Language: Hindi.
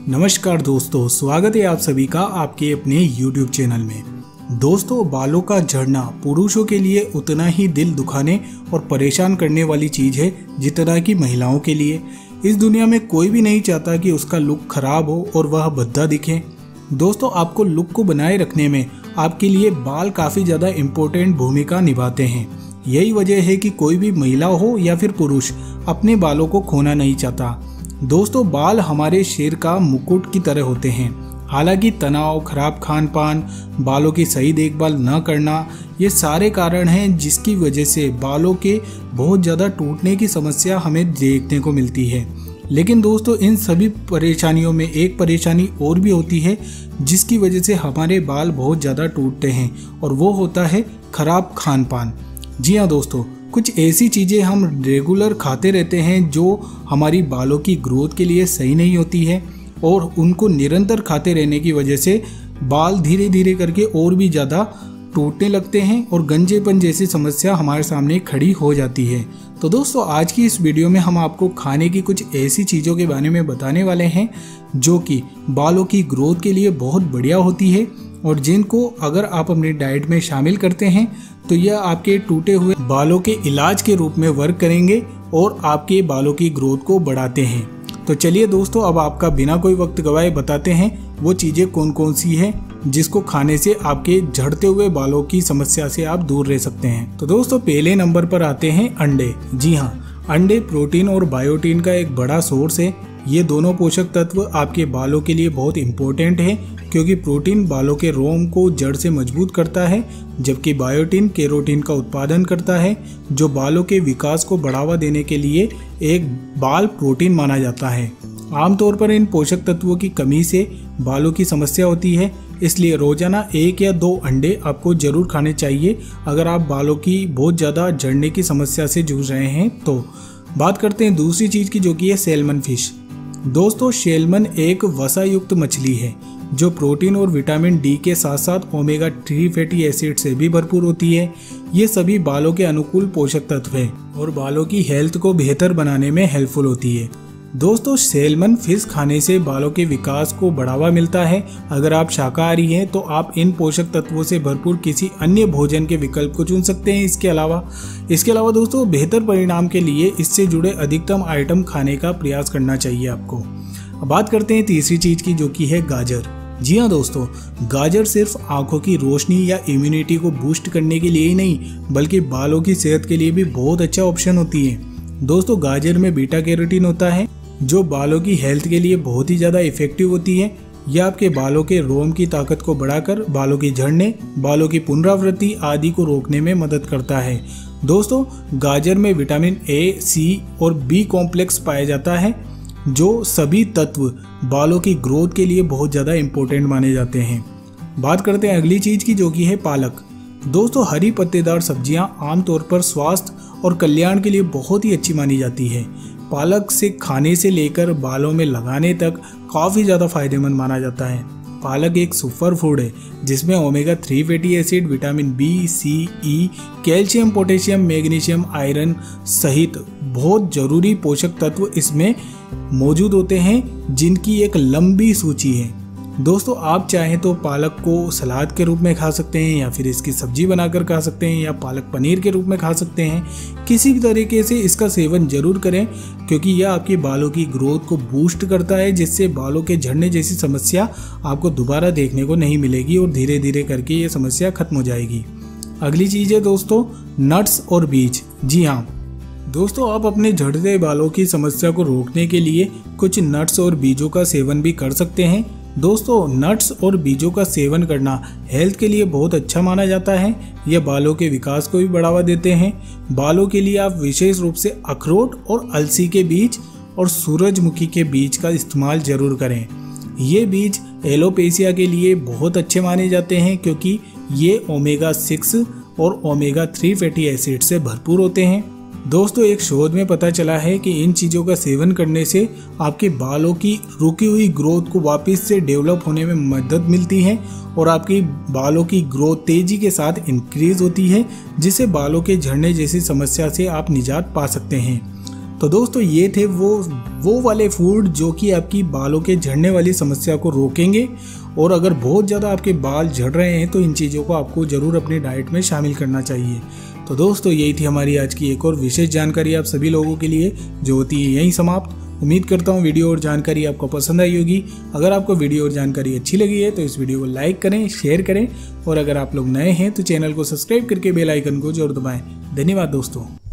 नमस्कार दोस्तों, स्वागत है आप सभी का आपके अपने YouTube चैनल में। दोस्तों, बालों का झड़ना पुरुषों के लिए उतना ही दिल दुखाने और परेशान करने वाली चीज़ है जितना कि महिलाओं के लिए। इस दुनिया में कोई भी नहीं चाहता कि उसका लुक खराब हो और वह भद्दा दिखे। दोस्तों, आपको लुक को बनाए रखने में आपके लिए बाल काफ़ी ज़्यादा इम्पोर्टेंट भूमिका निभाते हैं। यही वजह है कि कोई भी महिला हो या फिर पुरुष अपने बालों को खोना नहीं चाहता। दोस्तों, बाल हमारे सिर का मुकुट की तरह होते हैं। हालांकि तनाव, खराब खान पान, बालों की सही देखभाल न करना, ये सारे कारण हैं जिसकी वजह से बालों के बहुत ज़्यादा टूटने की समस्या हमें देखने को मिलती है। लेकिन दोस्तों, इन सभी परेशानियों में एक परेशानी और भी होती है जिसकी वजह से हमारे बाल बहुत ज़्यादा टूटते हैं, और वो होता है खराब खान पान। जी हाँ दोस्तों, कुछ ऐसी चीज़ें हम रेगुलर खाते रहते हैं जो हमारी बालों की ग्रोथ के लिए सही नहीं होती है, और उनको निरंतर खाते रहने की वजह से बाल धीरे धीरे करके और भी ज़्यादा टूटने लगते हैं और गंजेपन जैसी समस्या हमारे सामने खड़ी हो जाती है। तो दोस्तों, आज की इस वीडियो में हम आपको खाने की कुछ ऐसी चीज़ों के बारे में बताने वाले हैं जो कि बालों की ग्रोथ के लिए बहुत बढ़िया होती है, और जिनको अगर आप अपनी डाइट में शामिल करते हैं तो यह आपके टूटे हुए बालों के इलाज के रूप में वर्क करेंगे और आपके बालों की ग्रोथ को बढ़ाते हैं। तो चलिए दोस्तों, अब आपका बिना कोई वक्त गवाए बताते हैं वो चीज़ें कौन कौन सी हैं जिसको खाने से आपके झड़ते हुए बालों की समस्या से आप दूर रह सकते हैं। तो दोस्तों, पहले नंबर पर आते हैं अंडे। जी हाँ, अंडे प्रोटीन और बायोटीन का एक बड़ा सोर्स है। ये दोनों पोषक तत्व आपके बालों के लिए बहुत इम्पोर्टेंट है, क्योंकि प्रोटीन बालों के रोम को जड़ से मजबूत करता है, जबकि बायोटीन केरोटीन का उत्पादन करता है, जो बालों के विकास को बढ़ावा देने के लिए एक बाल प्रोटीन माना जाता है। आमतौर पर इन पोषक तत्वों की कमी से बालों की समस्या होती है, इसलिए रोजाना 1 या 2 अंडे आपको जरूर खाने चाहिए अगर आप बालों की बहुत ज़्यादा झड़ने की समस्या से जूझ रहे हैं। तो बात करते हैं दूसरी चीज़ की, जो कि है सैल्मन फिश। दोस्तों, सैल्मन एक वसा युक्त मछली है जो प्रोटीन और विटामिन डी के साथ साथ ओमेगा 3 फैटी एसिड से भी भरपूर होती है। ये सभी बालों के अनुकूल पोषक तत्व हैं और बालों की हेल्थ को बेहतर बनाने में हेल्पफुल होती है। दोस्तों, सैल्मन फिश खाने से बालों के विकास को बढ़ावा मिलता है। अगर आप शाकाहारी हैं तो आप इन पोषक तत्वों से भरपूर किसी अन्य भोजन के विकल्प को चुन सकते हैं। इसके अलावा दोस्तों, बेहतर परिणाम के लिए इससे जुड़े अधिकतम आइटम खाने का प्रयास करना चाहिए आपको। अब बात करते हैं तीसरी चीज की, जो कि है गाजर। जी हाँ दोस्तों, गाजर सिर्फ आंखों की रोशनी या इम्यूनिटी को बूस्ट करने के लिए ही नहीं, बल्कि बालों की सेहत के लिए भी बहुत अच्छा ऑप्शन होती है। दोस्तों, गाजर में बीटा कैरोटीन होता है जो बालों की हेल्थ के लिए बहुत ही ज़्यादा इफेक्टिव होती है। यह आपके बालों के रोम की ताकत को बढ़ाकर बालों की झड़ने, बालों की पुनरावृत्ति आदि को रोकने में मदद करता है। दोस्तों, गाजर में विटामिन ए, सी और बी कॉम्प्लेक्स पाया जाता है, जो सभी तत्व बालों की ग्रोथ के लिए बहुत ज़्यादा इम्पोर्टेंट माने जाते हैं। बात करते हैं अगली चीज़ की, जो कि है पालक। दोस्तों, हरी पत्तेदार सब्जियां आमतौर पर स्वास्थ्य और कल्याण के लिए बहुत ही अच्छी मानी जाती है। पालक से खाने से लेकर बालों में लगाने तक काफ़ी ज़्यादा फायदेमंद माना जाता है। पालक एक सुपर फूड है जिसमें omega 3 fatty acid, vitamin B, C, E, calcium, potassium, magnesium, iron सहित बहुत जरूरी पोषक तत्व इसमें मौजूद होते हैं, जिनकी एक लंबी सूची है। दोस्तों, आप चाहें तो पालक को सलाद के रूप में खा सकते हैं, या फिर इसकी सब्जी बनाकर खा सकते हैं, या पालक पनीर के रूप में खा सकते हैं। किसी भी तरीके से इसका सेवन जरूर करें, क्योंकि यह आपके बालों की ग्रोथ को बूस्ट करता है, जिससे बालों के झड़ने जैसी समस्या आपको दोबारा देखने को नहीं मिलेगी और धीरे धीरे करके ये समस्या खत्म हो जाएगी। अगली चीज़ है दोस्तों, नट्स और बीज। जी हाँ दोस्तों, आप अपने झड़ते बालों की समस्या को रोकने के लिए कुछ नट्स और बीजों का सेवन भी कर सकते हैं। दोस्तों, नट्स और बीजों का सेवन करना हेल्थ के लिए बहुत अच्छा माना जाता है। यह बालों के विकास को भी बढ़ावा देते हैं। बालों के लिए आप विशेष रूप से अखरोट और अलसी के बीज और सूरजमुखी के बीज का इस्तेमाल जरूर करें। ये बीज एलोपेशिया के लिए बहुत अच्छे माने जाते हैं, क्योंकि ये ओमेगा 6 और ओमेगा 3 फैटी एसिड से भरपूर होते हैं। दोस्तों, एक शोध में पता चला है कि इन चीज़ों का सेवन करने से आपके बालों की रुकी हुई ग्रोथ को वापस से डेवलप होने में मदद मिलती है, और आपकी बालों की ग्रोथ तेज़ी के साथ इंक्रीज होती है, जिससे बालों के झड़ने जैसी समस्या से आप निजात पा सकते हैं। तो दोस्तों ये थे वो वाले फूड जो कि आपकी बालों के झड़ने वाली समस्या को रोकेंगे। और अगर बहुत ज़्यादा आपके बाल झड़ रहे हैं तो इन चीज़ों को आपको ज़रूर अपनी डाइट में शामिल करना चाहिए। तो दोस्तों यही थी हमारी आज की एक और विशेष जानकारी आप सभी लोगों के लिए, जो होती है यहीं समाप्त। उम्मीद करता हूँ वीडियो और जानकारी आपको पसंद आई होगी। अगर आपको वीडियो और जानकारी अच्छी लगी है तो इस वीडियो को लाइक करें, शेयर करें, और अगर आप लोग नए हैं तो चैनल को सब्सक्राइब करके बेल आइकन को जरूर दबाएं। धन्यवाद दोस्तों।